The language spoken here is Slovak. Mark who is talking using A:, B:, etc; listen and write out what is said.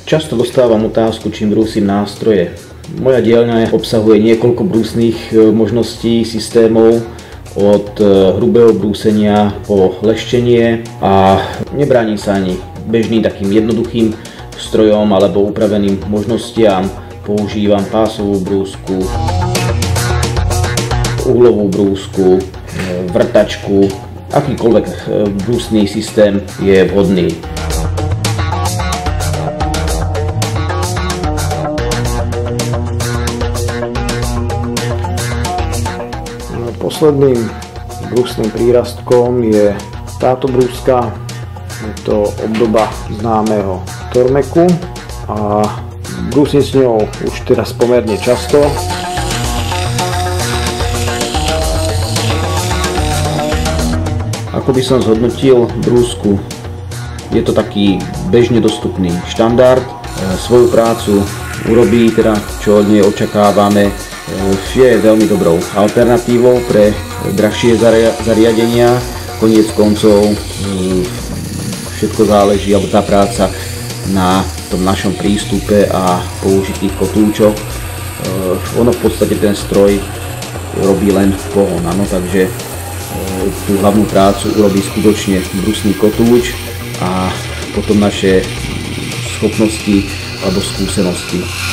A: Často dostávam otázku, čím brúsim nástroje. Moja dielňa obsahuje niekoľko brúsnych možností, systémov, od hrubého brúsenia po leštenie a nebránim sa ani bežným takým jednoduchým strojom alebo upraveným možnostiam. Používam pásovú brúsku, uhlovú brúsku, vrtačku, akýkoľvek brúsny systém je vhodný.
B: Posledným brúsnym prírastkom je táto brúska. Je to obdoba známeho Tormeku a brúsim s ňou už teraz pomerne často.
A: Ako by som zhodnotil brúsku, je to taký bežne dostupný štandard. Svoju prácu urobí, teda čo od nej očakávame, je veľmi dobrou alternatívou pre drahšie zariadenia. Koniec koncov všetko záleží, alebo tá práca na tom našom prístupe a použitých kotúčoch. Ono v podstate ten stroj robí len pohon, ano, takže tú hlavnú prácu urobí skutočne brusný kotúč a potom naše schopnosti alebo skúsenosti.